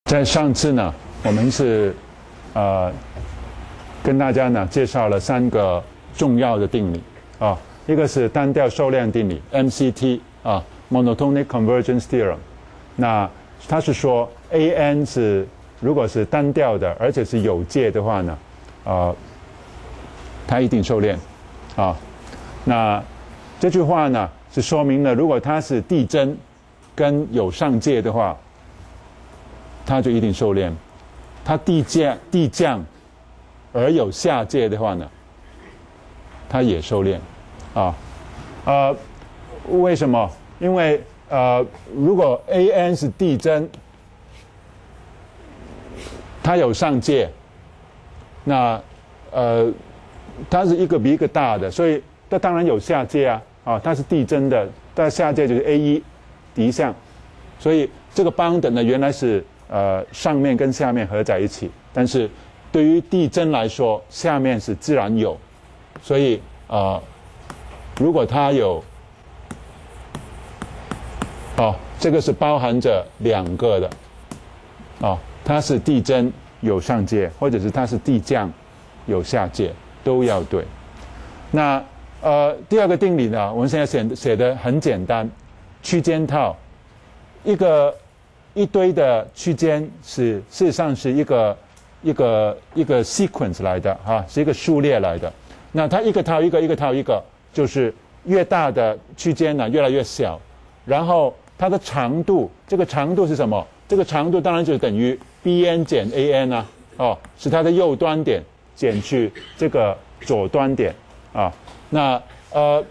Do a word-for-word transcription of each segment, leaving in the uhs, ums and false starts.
在上次呢，我们是呃跟大家呢介绍了三个重要的定理啊，一个是单调受量定理 M C T 啊 Monotonic Convergence Theorem， 那它是说 A N 是如果是单调的，而且是有界的话呢，呃，它一定受链啊。那这句话呢是说明了，如果它是递增跟有上界的话，它就一定受链；它递降递降而有下界的话呢，它也受链啊。呃，为什么？因为呃，如果 A N 是递增，它有上界，那呃，它是一个比一个大的，所以它当然有下界啊，啊，它是递增的，但下界就是 A 一 敌向，所以这个邦的呢原来是呃上面跟下面合在一起，但是对于递增来说，下面是自然有，所以呃，如果它有，哦，这个是包含着两个的，哦，它是递增有上界，或者是它是递降有下界，都要对。那呃第二个定理呢，我们现在写写的很简单，区间套，一个一堆的区间是事实上是一个一个一个 sequence 来的哈、啊，是一个数列来的。那它一个套一个，一个套一个，就是越大的区间呢越来越小，然后它的长度，这个长度是什么？这个长度当然就等于 B N 减 A N 啊，哦，是它的右端点减去这个左端点啊。那呃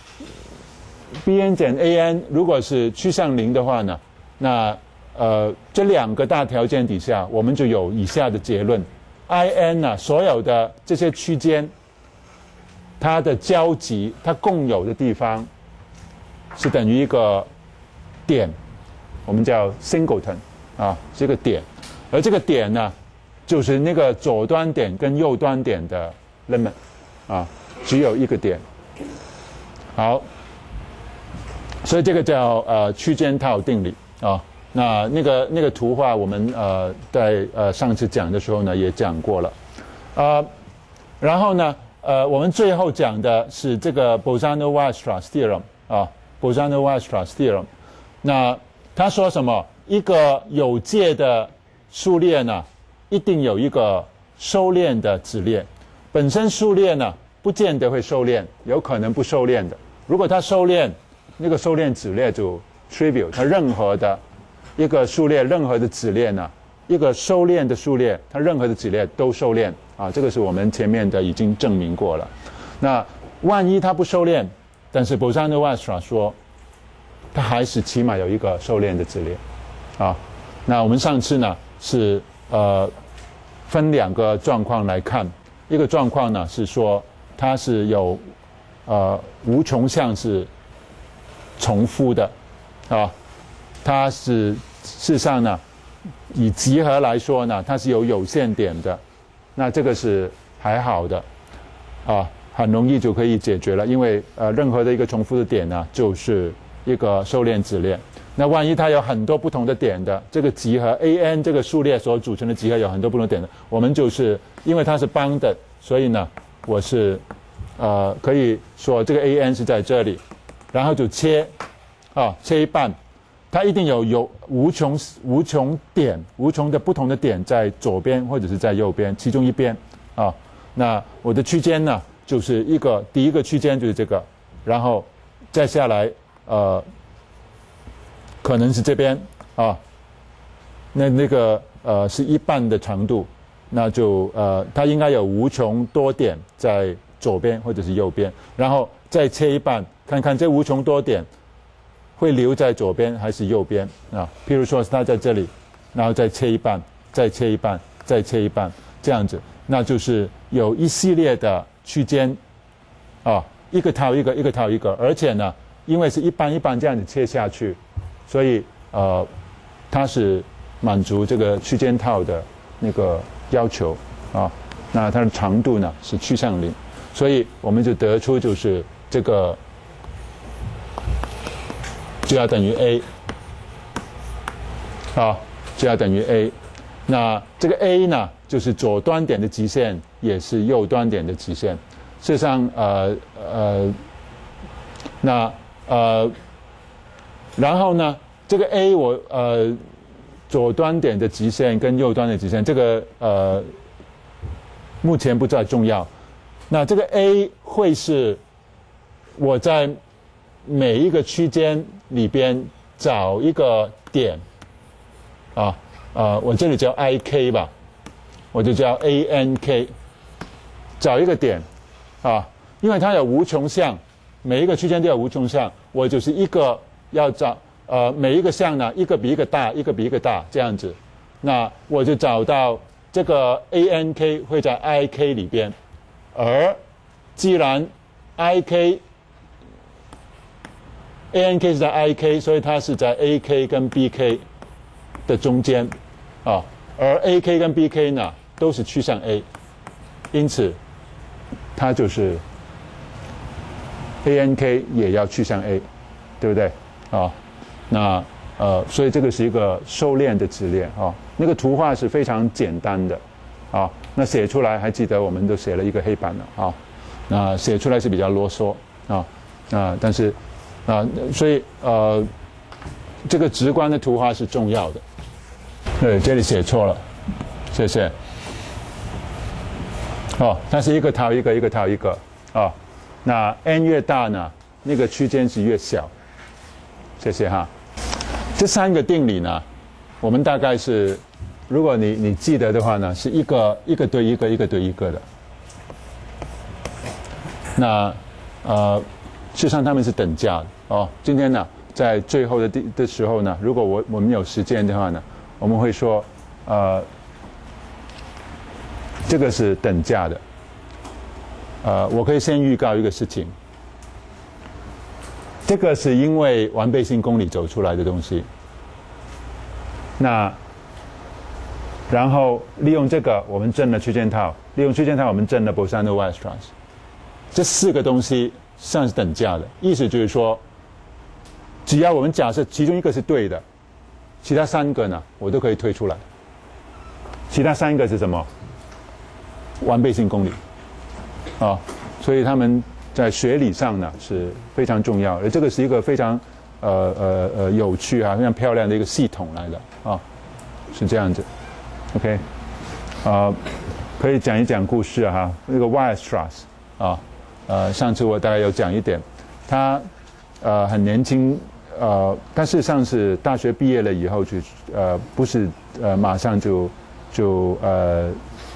B N 减 A N 如果是趋向零的话呢，那呃这两个大条件底下，我们就有以下的结论 ：I N 呢、啊，所有的这些区间，它的交集，它共有的地方是等于一个点，我们叫 singleton 啊，是一个点，而这个点呢，就是那个左端点跟右端点的 limit 啊，只有一个点。好，所以这个叫呃区间套定理啊。那那个那个图画我们呃在呃上次讲的时候呢也讲过了，呃，然后呢呃我们最后讲的是这个 Bolzano-Weierstrass theorem 啊 ，Bolzano-Weierstrass theorem。那他说什么？一个有界的数列呢，一定有一个收敛的子列。本身数列呢，不见得会收敛，有可能不收敛的。如果它收敛，那个收敛子列就 trivial， 它任何的一个数列，任何的子列呢，一个收敛的数列，它任何的子列都收敛啊。这个是我们前面的已经证明过了。那万一它不收敛，但是 Bolzano-Weierstrass 说，它还是起码有一个收敛的子列，啊，那我们上次呢是呃分两个状况来看，一个状况呢是说它是有呃无穷项是重复的，啊，它是事实上呢以集合来说呢，它是有有限点的，那这个是还好的，啊，很容易就可以解决了，因为呃任何的一个重复的点呢就是一个收敛子列。那万一它有很多不同的点的，这个集合 A N 这个数列所组成的集合有很多不同点的，我们就是因为它是bounded，所以呢，我是呃可以说这个 A N 是在这里，然后就切啊切一半，它一定有有无穷无穷点，无穷的不同的点在左边或者是在右边，其中一边啊。那我的区间呢，就是一个第一个区间就是这个，然后再下来。呃，可能是这边啊，那那个呃是一半的长度，那就呃它应该有无穷多点在左边或者是右边，然后再切一半，看看这无穷多点会留在左边还是右边啊？譬如说是它在这里，然后再切一半，再切一半，再切一半，这样子，那就是有一系列的区间啊，一个套一个，一个套一个，而且呢。因为是一半一半这样子切下去，所以呃，它是满足这个区间套的那个要求啊。那它的长度呢是趋向零，所以我们就得出就是这个就要等于 A 啊，就要等于 A。 那这个 A 呢，就是左端点的极限，也是右端点的极限。事实上，呃呃，那呃，然后呢，这个 A 我呃左端点的极限跟右端的极限，这个呃目前不再重要。那这个 A 会是我在每一个区间里边找一个点啊。呃，我这里叫 I K 吧，我就叫 A N K， 找一个点，啊，因为它有无穷项，每一个区间都有无穷项，我就是一个要找，呃，每一个项呢，一个比一个大，一个比一个大，这样子，那我就找到这个 A N K 会在 I K 里边，而既然 I K A N K 是在 I K， 所以它是在 A K 跟 B K 的中间。啊，而 A K 跟 B K 呢都是趋向 A， 因此它就是 A N K 也要趋向 A， 对不对？啊，那呃，所以这个是一个收敛的直链啊。那个图画是非常简单的啊，那写出来还记得我们都写了一个黑板了啊，那写出来是比较啰嗦啊啊，但是啊，所以呃，这个直观的图画是重要的。对，这里写错了，谢谢。哦，它是一个套一个，一个套一个啊、哦。那 n 越大呢，那个区间是越小。谢谢哈。这三个定理呢，我们大概是，如果你你记得的话呢，是一个一个对一个，一个对一个的。那呃，事实上它们是等价的哦。今天呢，在最后的的的时候呢，如果我我们有时间的话呢。我们会说，呃，这个是等价的。呃，我可以先预告一个事情，这个是因为完备性公理走出来的东西。那，然后利用这个，我们证了区间套；利用区间套，我们证了 Bolzano-Weierstrass。这四个东西算是等价的，意思就是说，只要我们假设其中一个是对的。其他三个呢，我都可以推出来。其他三个是什么？完备性公理，啊，所以他们在学理上呢是非常重要，而这个是一个非常呃呃呃有趣啊、非常漂亮的一个系统来的啊，是这样子。OK， 啊，可以讲一讲故事哈、啊。那个 Weierstrass 啊，呃，上次我大概有讲一点，他呃很年轻。呃，但事实上是大学毕业了以后就呃不是呃马上就就呃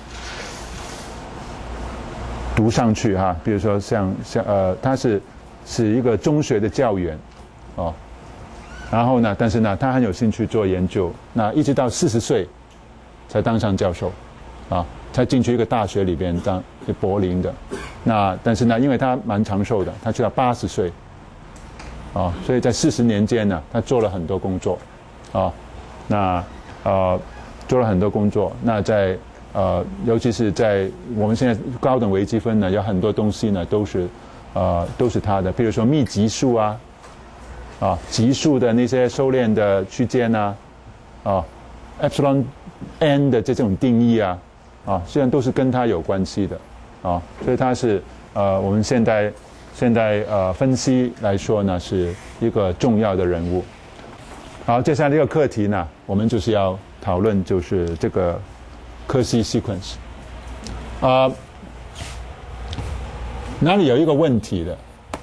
读上去哈，比如说像像呃他是是一个中学的教员哦，然后呢，但是呢他很有兴趣做研究，那一直到四十岁才当上教授啊，才进去一个大学里边当柏林的，那但是呢因为他蛮长寿的，他去到八十岁。啊，所以在四十年间呢，他做了很多工作，啊，那呃做了很多工作。那在呃，尤其是在我们现在高等微积分呢，有很多东西呢都是呃都是他的，比如说幂级数啊，啊级数的那些收敛的区间啊，啊 epsilon n 的这种定义啊，啊虽然都是跟他有关系的，啊，所以他是呃我们现在。现在呃分析来说呢，是一个重要的人物。好，接下来这个课题呢，我们就是要讨论就是这个柯西 sequence。啊、呃，哪里有一个问题的？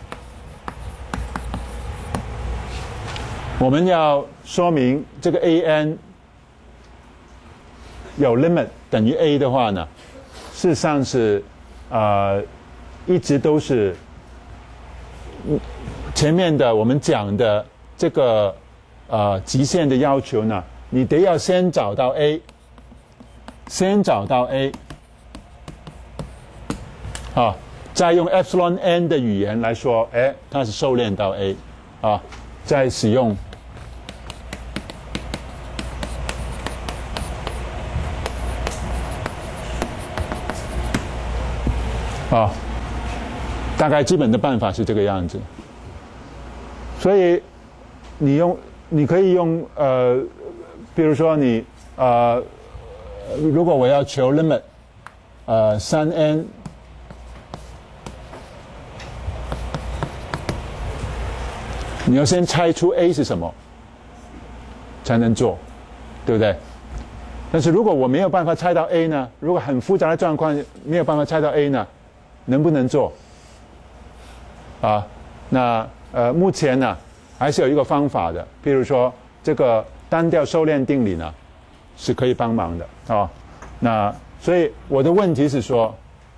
我们要说明这个 A N 有 limit 等于 A 的话呢，事实上是呃一直都是。前面的我们讲的这个呃极限的要求呢，你得要先找到 A， 先找到 A， 啊，再用 epsilon n 的语言来说，哎，它是收敛到 A， 啊，再使用啊。大概基本的办法是这个样子，所以你用，你可以用呃，比如说你呃如果我要求 limit， 呃，三 n， 你要先猜出 a 是什么，才能做，对不对？但是如果我没有办法猜到 a 呢？如果很复杂的状况没有办法猜到 a 呢，能不能做？啊，那呃，目前呢还是有一个方法的，比如说这个单调收敛定理呢是可以帮忙的啊、哦。那所以我的问题是说，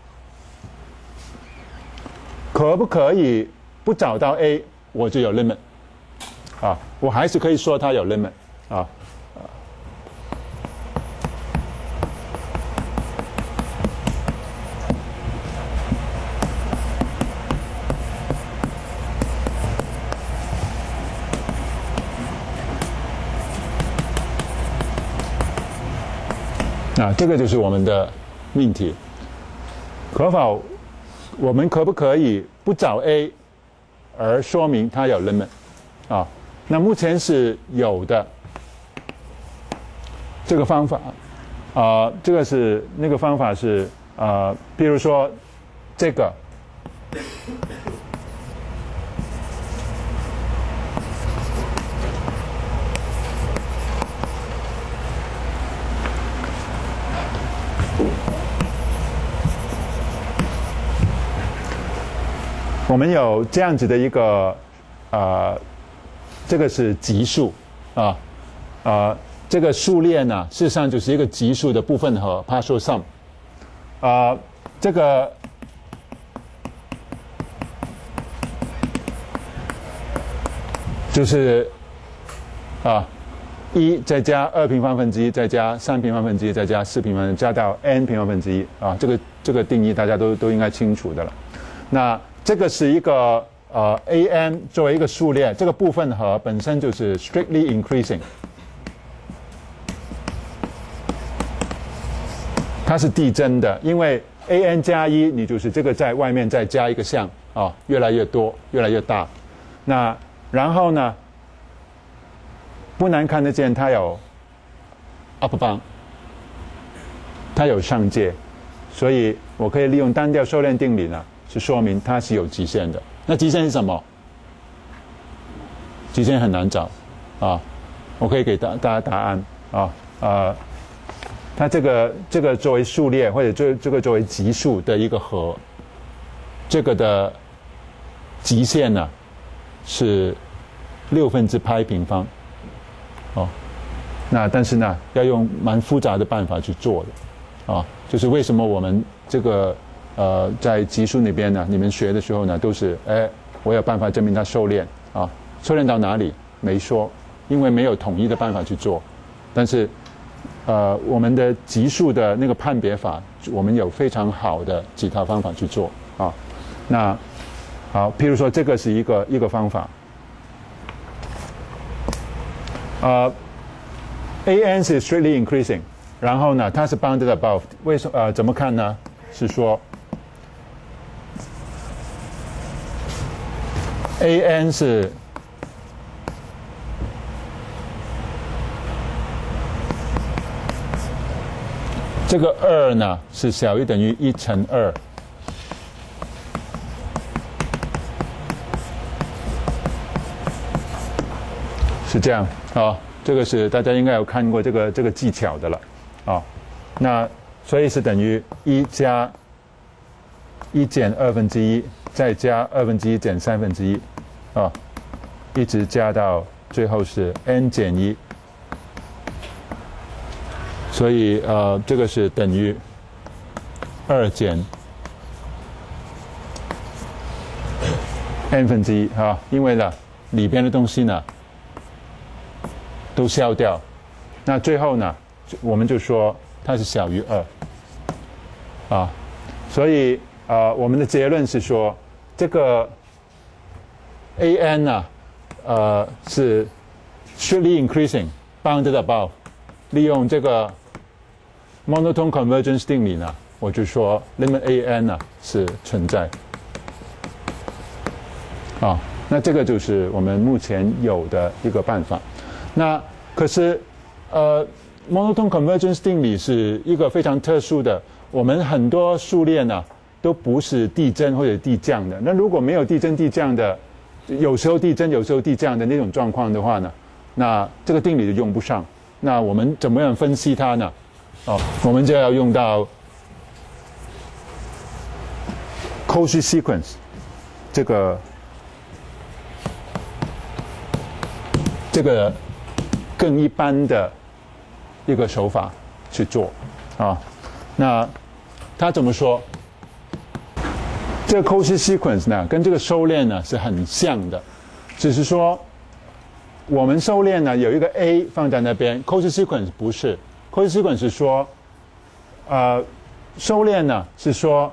可不可以不找到 a 我就有 limit 啊？我还是可以说它有 limit 啊。啊，这个就是我们的命题。可否，我们可不可以不找 a， 而说明它有 limit？ 啊，那目前是有的。这个方法，啊、呃，这个是那个方法是呃，比如说这个。我们有这样子的一个，呃，这个是级数啊，呃，这个数列呢，事实上就是一个级数的部分和 partial sum， 啊、呃，这个就是啊，一再加二平方分之一，再加三平方分之一，再加四平方分之一，加到 n 平方分之一啊，这个这个定义大家都都应该清楚的了。那这个是一个呃 a n 作为一个数列，这个部分和本身就是 strictly increasing， 它是递增的，因为 a n 加一，你就是这个在外面再加一个项啊，越来越多，越来越大。那然后呢，不难看得见它有 up bound， 它有上界，所以我可以利用单调收敛定理呢。是说明它是有极限的。那极限是什么？极限很难找啊！我可以给大大家答案啊。呃，它这个这个作为数列或者这这个作为级数的一个和，这个的极限呢是六分之派平方。哦，那但是呢要用蛮复杂的办法去做的啊。就是为什么我们这个。呃，在级数那边呢，你们学的时候呢，都是哎，我有办法证明它收敛啊，收敛到哪里没说，因为没有统一的办法去做。但是，呃，我们的级数的那个判别法，我们有非常好的几套方法去做啊。那好，譬如说这个是一个一个方法，呃 ，a n 是 strictly increasing， 然后呢，它是 bounded above， 为什么呃怎么看呢？是说。a n 是这个二呢是小于等于一乘二，是这样啊。这个是大家应该有看过这个这个技巧的了啊。那所以是等于一加一减二分之一。再加二分之一减三分之一，啊，一直加到最后是 n 减一，所以呃，这个是等于二减 n 分之一啊，因为呢里边的东西呢都消掉，那最后呢我们就说它是小于二，啊，所以呃我们的结论是说。这个 a n 呢、啊，呃，是 strictly increasing bounded above， 利用这个 monotone convergence 定理呢，我就说 limit a n 呢、啊、是存在。啊，那这个就是我们目前有的一个办法。那可是，呃， monotone convergence 定理是一个非常特殊的，我们很多数列呢都不是递增或者递降的。那如果没有递增递降的，有时候递增有时候递降的那种状况的话呢，那这个定理就用不上。那我们怎么样分析它呢？哦，我们就要用到 Cauchy sequence 这个这个更一般的一个手法去做啊。那他怎么说？这个 Cauchy sequence 呢，跟这个收敛呢是很像的，只是说我们收敛呢有一个 A 放在那边 ，Cauchy sequence 不是 ，Cauchy sequence 是说，呃，收敛呢是说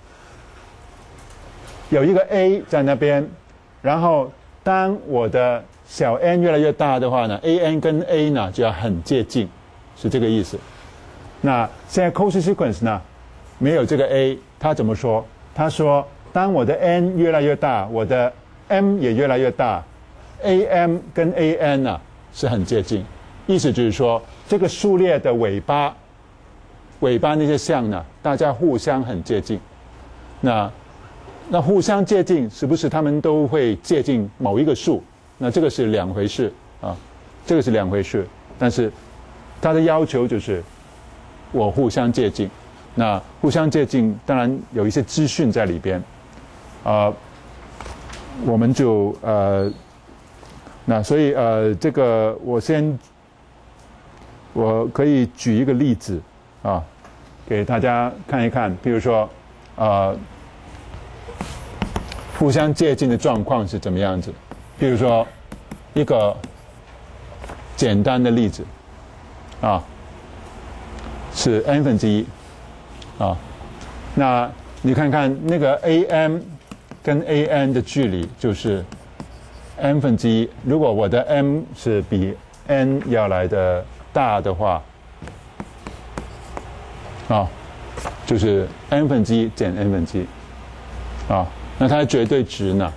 有一个 A 在那边，然后当我的小 n 越来越大的话呢 ，A n 跟 A 呢就要很接近，是这个意思。那现在 Cauchy sequence 呢没有这个 A， 他怎么说？他说，当我的 n 越来越大，我的 m 也越来越大 ，A m 跟 A n 呢是很接近，意思就是说，这个数列的尾巴，尾巴那些项呢，大家互相很接近。那那互相接近，是不是他们都会接近某一个数？那这个是两回事啊，这个是两回事。但是他的要求就是我互相接近。那互相接近，当然有一些资讯在里边，啊、呃，我们就呃，那所以呃，这个我先我可以举一个例子啊，给大家看一看，比如说呃，互相接近的状况是怎么样子？比如说一个简单的例子啊，是 n 分之一。啊，那你看看那个 A m 跟 A n 的距离就是 n 分之一。如果我的 m 是比 n 要来的大的话，啊，就是 n 分之一减 n 分之一。啊，那它的绝对值呢？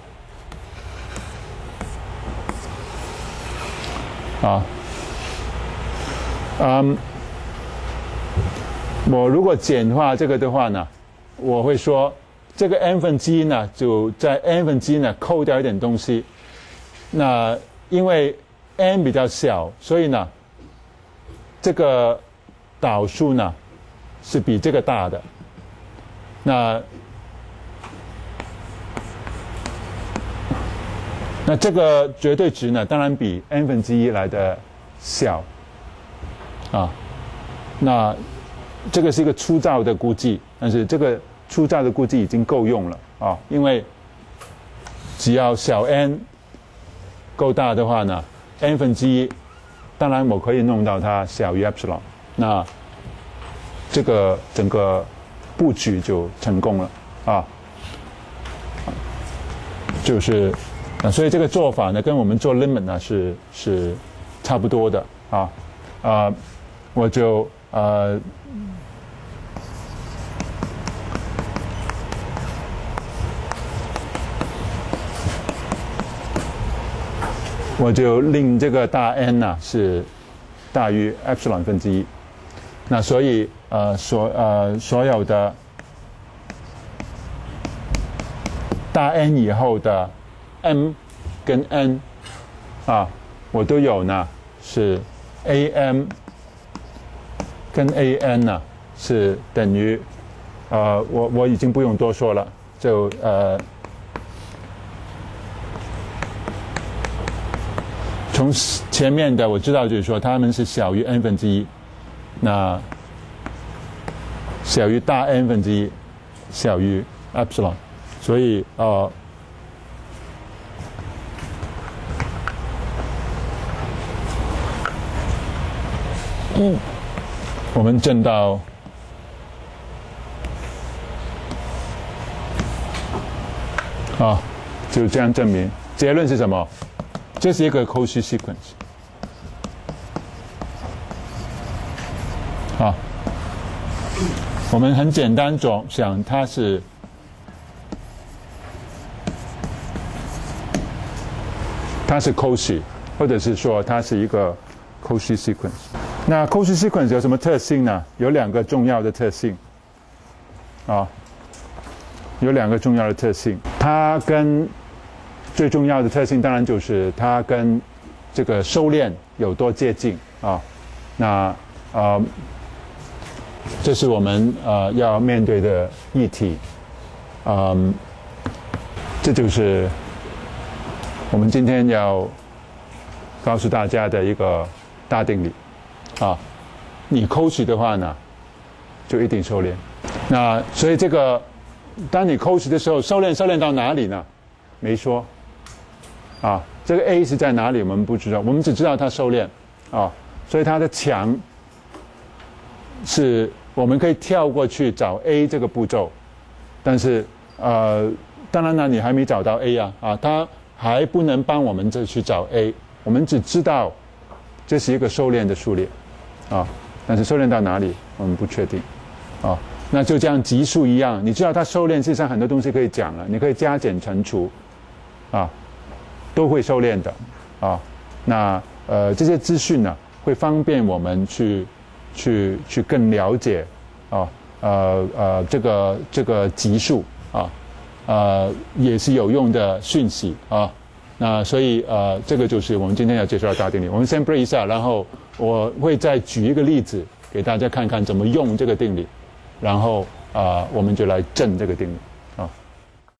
啊，嗯。我如果简化这个的话呢，我会说这个 n 分之一呢，就在 n 分之一呢扣掉一点东西。那因为 n 比较小，所以呢，这个导数呢是比这个大的。那那这个绝对值呢，当然比 n 分之一来的小啊。那这个是一个粗糙的估计，但是这个粗糙的估计已经够用了啊，因为只要小 n 够大的话呢 ，n 分之一，当然我可以弄到它小于 epsilon， 那这个整个布局就成功了啊，就是啊，所以这个做法呢，跟我们做 limit 呢是是差不多的啊啊，我就呃。我就令这个大 n 呢是大于 epsilon 分之一，那所以呃所呃所有的大 n 以后的 m 跟 n 啊，我都有呢是 A m 跟 A n 呢是等于呃我我已经不用多说了，就呃。从前面的我知道，就是说它们是小于 n 分之一，那小于大 n 分之一，小于 epsilon， 所以呃，嗯，我们证到啊，就这样证明。结论是什么？这是一个 Cauchy sequence， 啊，我们很简单总想它是它是 Cauchy， 或者是说它是一个 Cauchy sequence。 那 Cauchy sequence 有什么特性呢？有两个重要的特性，啊，有两个重要的特性。它跟最重要的特性，当然就是它跟这个收敛有多接近啊。那呃，这是我们呃要面对的议题。嗯，这就是我们今天要告诉大家的一个大定理。啊，你Cauchy的话呢，就一定收敛。那所以这个，当你Cauchy的时候，收敛收敛到哪里呢？没说。啊，这个 A 是在哪里？我们不知道，我们只知道它收敛。啊，所以它的强是我们可以跳过去找 A 这个步骤，但是呃，当然呢，你还没找到 A 啊，啊，它还不能帮我们这去找 A， 我们只知道这是一个收敛的数列。啊，但是收敛到哪里我们不确定，啊，那就像级数一样，你知道它收敛，事实上很多东西可以讲了，你可以加减乘除，啊，都会收敛的，啊，那呃这些资讯呢会方便我们去去去更了解，啊呃呃这个这个级数啊，呃也是有用的讯息啊。那所以呃，这个就是我们今天要介绍的大定理。我们先 break 一下，然后我会再举一个例子给大家看看怎么用这个定理，然后啊、呃，我们就来证这个定理。